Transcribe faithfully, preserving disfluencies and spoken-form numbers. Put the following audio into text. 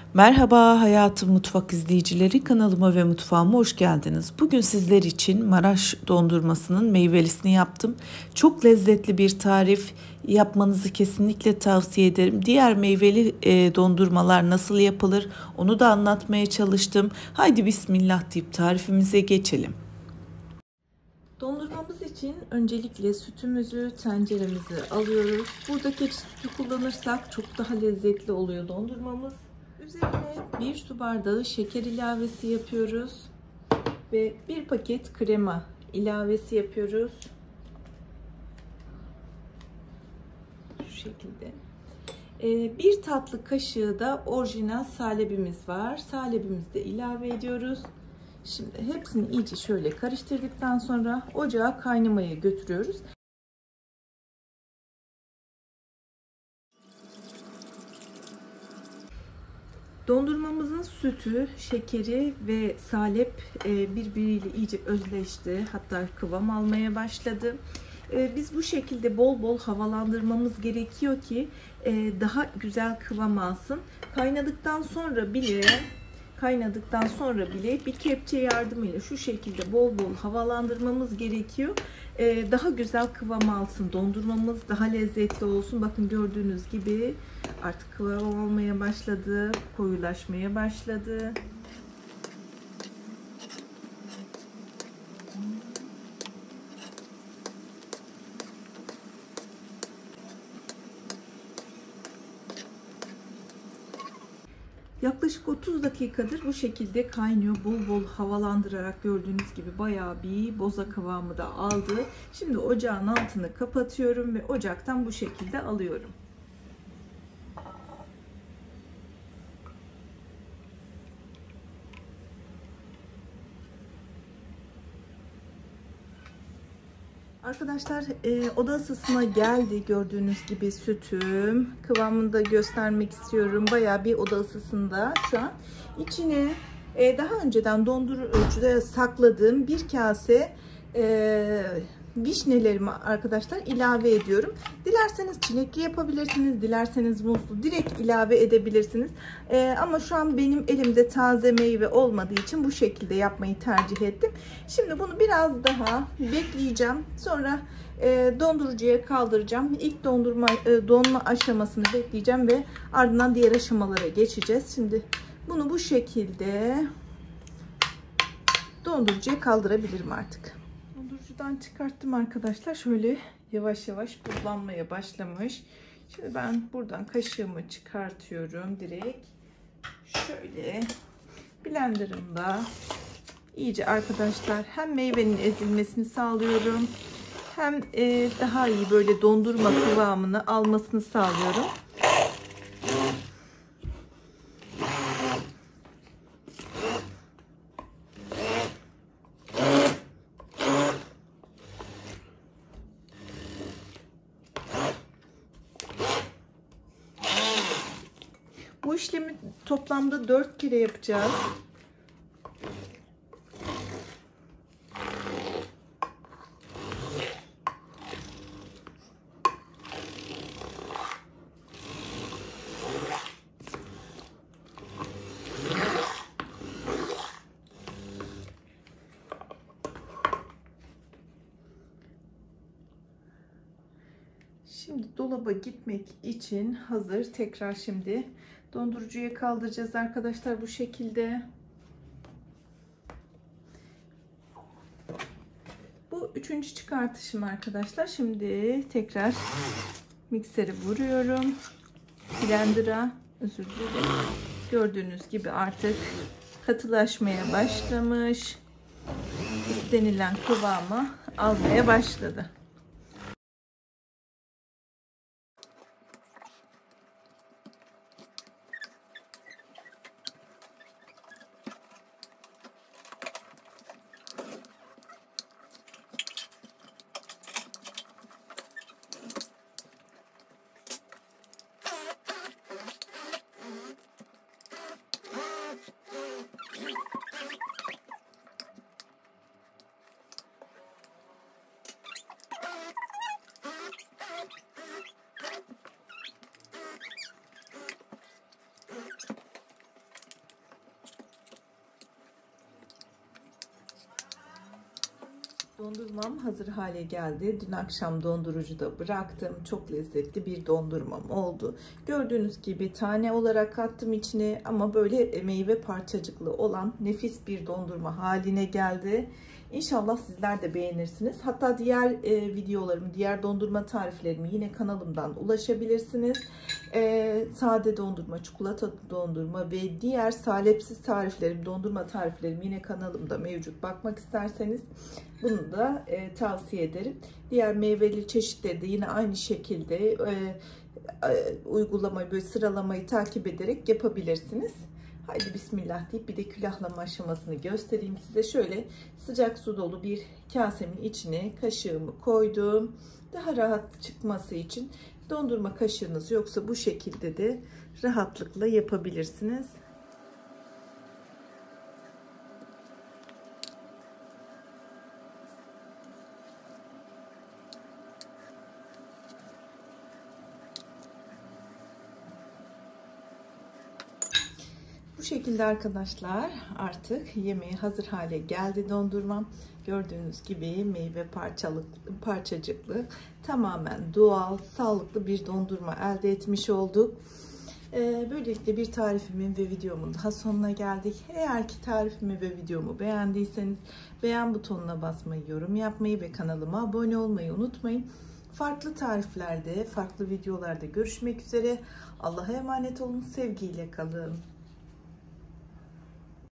Merhaba Hayatım Mutfak izleyicileri, kanalıma ve mutfağıma hoş geldiniz. Bugün sizler için Maraş dondurmasının meyvelisini yaptım. Çok lezzetli bir tarif, yapmanızı kesinlikle tavsiye ederim. Diğer meyveli e, dondurmalar nasıl yapılır onu da anlatmaya çalıştım. Haydi bismillah deyip tarifimize geçelim. Dondurmamız için öncelikle sütümüzü, tenceremizi alıyoruz. Burada keçi sütü kullanırsak çok daha lezzetli oluyor dondurmamız. Üzerine bir su bardağı şeker ilavesi yapıyoruz ve bir paket krema ilavesi yapıyoruz. Şu şekilde. Bir tatlı kaşığı da orijinal salebimiz var. Salebimizi de ilave ediyoruz. Şimdi hepsini iyice şöyle karıştırdıktan sonra ocağa kaynamaya götürüyoruz. Dondurmamızın sütü, şekeri ve salep birbiriyle iyice özleşti. Hatta kıvam almaya başladı. Biz bu şekilde bol bol havalandırmamız gerekiyor ki daha güzel kıvam alsın. Kaynadıktan sonra bile kaynadıktan sonra bile bir kepçe yardımıyla şu şekilde bol bol havalandırmamız gerekiyor. Daha güzel kıvam alsın. Dondurmamız daha lezzetli olsun. Bakın gördüğünüz gibi artık kıvam almaya başladı. Koyulaşmaya başladı. Yaklaşık otuz dakikadır bu şekilde kaynıyor. Bol bol havalandırarak gördüğünüz gibi bayağı bir boza kıvamı da aldı. Şimdi ocağın altını kapatıyorum ve ocaktan bu şekilde alıyorum. Arkadaşlar e, oda ısısına geldi gördüğünüz gibi sütüm. Kıvamını da göstermek istiyorum. Bayağı bir oda ısısında şu an. İçine e, daha önceden dondurucuda sakladığım bir kase e, vişnelerimi arkadaşlar ilave ediyorum. Dilerseniz çilekli yapabilirsiniz. Dilerseniz muzlu direkt ilave edebilirsiniz. E, ama şu an benim elimde taze meyve olmadığı için bu şekilde yapmayı tercih ettim. Şimdi bunu biraz daha bekleyeceğim. Sonra e, dondurucuya kaldıracağım. İlk dondurma e, donma aşamasını bekleyeceğim ve ardından diğer aşamalara geçeceğiz. Şimdi bunu bu şekilde dondurucuya kaldırabilirim artık. Dondurucudan çıkarttım arkadaşlar. Şöyle yavaş yavaş buzlanmaya başlamış. Şimdi ben buradan kaşığımı çıkartıyorum direkt. Şöyle blenderımda iyice arkadaşlar hem meyvenin ezilmesini sağlıyorum hem e, daha iyi böyle dondurma kıvamını almasını sağlıyorum. Bu işlemi toplamda dört kere yapacağız. Şimdi dolaba gitmek için hazır. Tekrar şimdi dondurucuya kaldıracağız arkadaşlar bu şekilde. Bu üçüncü çıkartışım arkadaşlar. Şimdi tekrar mikseri vuruyorum. Blender'a özür dilerim. Gördüğünüz gibi artık katılaşmaya başlamış. İstenilen kıvamı almaya başladı. Dondurmam hazır hale geldi. Dün akşam dondurucuda bıraktım. Çok lezzetli bir dondurmam oldu. Gördüğünüz gibi tane olarak kattım içine ama böyle meyve parçacıklı olan nefis bir dondurma haline geldi. İnşallah sizler de beğenirsiniz. Hatta diğer e, videolarımı, diğer dondurma tariflerimi yine kanalımdan ulaşabilirsiniz. E, sade dondurma, çikolata dondurma ve diğer salepsiz tariflerim, dondurma tariflerim yine kanalımda mevcut. Bakmak isterseniz bunu da e, tavsiye ederim. Diğer meyveli çeşitleri de yine aynı şekilde e, e, uygulamayı, böyle sıralamayı takip ederek yapabilirsiniz. Haydi bismillah deyip bir de külahlama aşamasını göstereyim size. Şöyle sıcak su dolu bir kasemin içine kaşığımı koydum. Daha rahat çıkması için dondurma kaşığınız yoksa bu şekilde de rahatlıkla yapabilirsiniz. Bu şekilde arkadaşlar artık yemeğe hazır hale geldi dondurmam. Gördüğünüz gibi meyve parçalık, parçacıklı, tamamen doğal, sağlıklı bir dondurma elde etmiş olduk. Ee, böylelikle bir tarifimin ve videomun daha sonuna geldik. Eğer ki tarifimi ve videomu beğendiyseniz beğen butonuna basmayı, yorum yapmayı ve kanalıma abone olmayı unutmayın. Farklı tariflerde, farklı videolarda görüşmek üzere. Allah'a emanet olun, sevgiyle kalın.